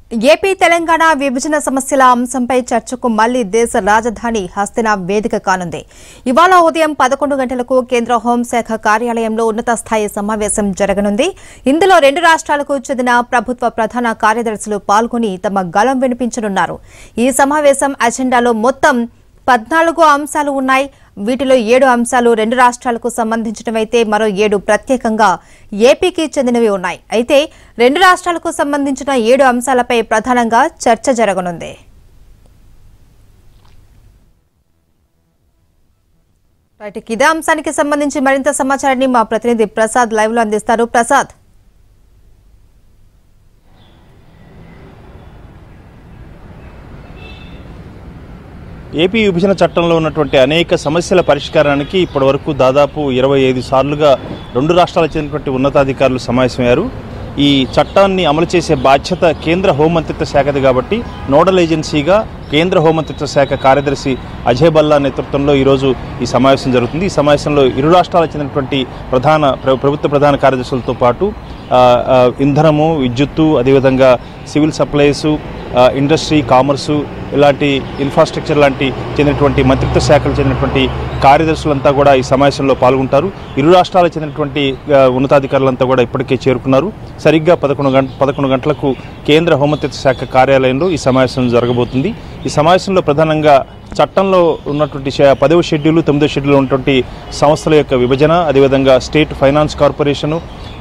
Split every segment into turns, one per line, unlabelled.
AP Telangana విభజన సమస్యల అంశంపై చర్చకు మళ్లీ దేశ రాజధాని హస్తినా వేదిక కానుంది. ఇవాళ ఉదయం 11 గంటలకు కేంద్ర హోంశాఖ కార్యాలయంలో ఉన్నత స్థాయి సమావేశం జరగనుంది. ఇందులో రెండు రాష్ట్రాలకు చెందిన ప్రభుత్వ ప్రధాన కార్యదర్శులు పాల్గొని తమ గళం వినిపించనున్నారు. ఈ సమావేశం అజెండాలో మొత్తం 14 అంశాలు ఉన్నాయి. వీటిలో 7 అంశాలు రెండు రాష్ట్రాలకు సంబంధించినవైతే మరో 7 ప్రత్యేకంగా ఏపీకి చెందినవి ఉన్నాయి. అయితే రెండు రాష్ట్రాలకు సంబంధించిన 7 అంశాలపై ప్రధానంగా చర్చ జరగనుంది. ఇదే అంశానికి సంబంధించి మరింత సమాచారాన్ని మా ప్రతినిధి ప్రసాద్ లైవ్ లో అందిస్తారు. ప్రసాద్,
ఏపీ విభజన చట్టంలో ఉన్నటువంటి అనేక సమస్యల పరిష్కారానికి ఇప్పటివరకు దాదాపు 25 సార్లుగా రెండు రాష్ట్రాలకు చెందినటువంటి ఉన్నతాధికారులు సమావేశమయ్యారు. ఈ చట్టాన్ని అమలు చేసే బాధ్యత కేంద్ర హోంమంత్రిత్వ శాఖది కాబట్టి నోడల్ ఏజెన్సీగా కేంద్ర హోంమంత్రిత్వ శాఖ కార్యదర్శి అజయ్ భల్లా నేతృత్వంలో ఈరోజు ఈ సమావేశం జరుగుతుంది. ఈ సమావేశంలో ఇరు రాష్ట్రాలకు చెందినటువంటి ప్రభుత్వ ప్రధాన కార్యదర్శులతో పాటు ఇంధనము, విద్యుత్తు, అదేవిధంగా సివిల్ సప్లైసు, ఇండస్ట్రీ, కామర్సు ఇలాంటి ఇన్ఫ్రాస్ట్రక్చర్ లాంటి చెందినటువంటి మంత్రిత్వ శాఖలకు చెందినటువంటి కార్యదర్శులంతా కూడా ఈ సమావేశంలో పాల్గొంటారు. ఇరు రాష్ట్రాలకు చెందినటువంటి ఉన్నతాధికారులంతా కూడా ఇప్పటికే చేరుకున్నారు. సరిగ్గా 11 గంటలకు కేంద్ర హోంమంత్రిత్వ శాఖ కార్యాలయంలో ఈ సమావేశం జరగబోతుంది. ఈ సమావేశంలో ప్రధానంగా చట్టంలో ఉన్నటువంటి 10వ షెడ్యూల్, 9వ షెడ్యూల్ ఉన్నటువంటి సంస్థల యొక్క విభజన, అదేవిధంగా state finance corporation,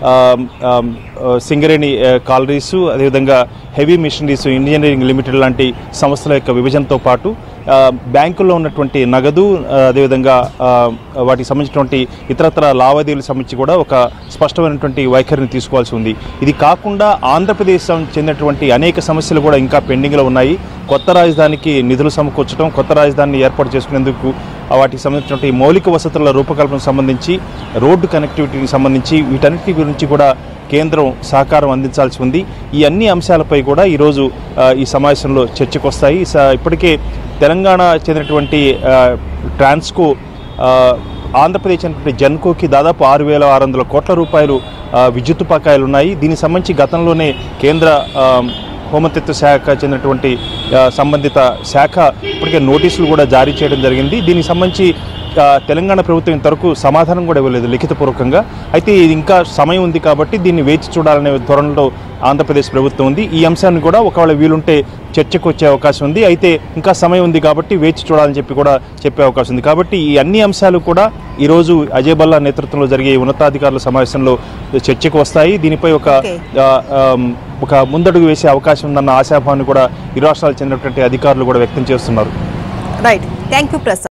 Singareni collieries, అదేవిధంగా హెవీ మిషనరీస్ ఇంజనీరింగ్ లిమిటెడ్ లాంటి సంస్థల యొక్క విభజనతో పాటు బ్యాంకుల్లో ఉన్నటువంటి నగదు, అదేవిధంగా వాటికి సంబంధించినటువంటి ఇతరత్ర లావాదేవీలకు సంబంధించి కూడా ఒక స్పష్టమైనటువంటి వైఖరిని తీసుకోవాల్సి ఉంది. ఇది కాకుండా ఆంధ్రప్రదేశ్ చెందినటువంటి అనేక సమస్యలు కూడా ఇంకా పెండింగ్లో ఉన్నాయి. కొత్త రాజధానికి నిధులు సమకూర్చడం, కొత్త రాజధానిని ఏర్పాటు చేసుకునేందుకు వాటికి సంబంధించినటువంటి మౌలిక వసతుల రూపకల్పనకు సంబంధించి, రోడ్డు కనెక్టివిటీకి సంబంధించి వీటన్నిటి గురించి కూడా కేంద్రం సహకారం అందించాల్సి ఉంది. ఈ అన్ని అంశాలపై కూడా ఈరోజు ఈ సమావేశంలో చర్చకు వస్తాయి. ఇప్పటికే తెలంగాణ చెందినటువంటి ట్రాన్స్కో, ఆంధ్రప్రదేశ్ చెందినటువంటి జెన్కోకి దాదాపు 6,600 కోట్ల రూపాయలు విద్యుత్ బకాయిలు ఉన్నాయి. దీనికి సంబంధించి గతంలోనే కేంద్ర హోంమంత్రిత్వ శాఖ చెందినటువంటి సంబంధిత శాఖ ఇప్పటికే నోటీసులు కూడా జారీ చేయడం జరిగింది. దీనికి సంబంధించి తెలంగాణ ప్రభుత్వం ఇంతవరకు సమాధానం కూడా ఇవ్వలేదు లిఖితపూర్వకంగా. అయితే ఇది ఇంకా సమయం ఉంది కాబట్టి దీన్ని వేచి చూడాలనే ధోరణిలో ఆంధ్రప్రదేశ్ ప్రభుత్వం ఉంది. ఈ అంశాన్ని కూడా ఒకవేళ వీలుంటే చర్చకు వచ్చే అవకాశం ఉంది. అయితే ఇంకా సమయం ఉంది కాబట్టి వేచి చూడాలని చెప్పి కూడా చెప్పే అవకాశం ఉంది. కాబట్టి ఈ అన్ని అంశాలు కూడా ఈరోజు అజయ్ భల్లా నేతృత్వంలో జరిగే ఉన్నతాధికారుల సమావేశంలో చర్చకు వస్తాయి. దీనిపై ఒక ముందడుగు వేసే అవకాశం ఉందన్న ఆశాభావాన్ని కూడా ఇరు రాష్ట్రాలకు చెందినటువంటి అధికారులు కూడా వ్యక్తం చేస్తున్నారు.
Right, thank you Prasad.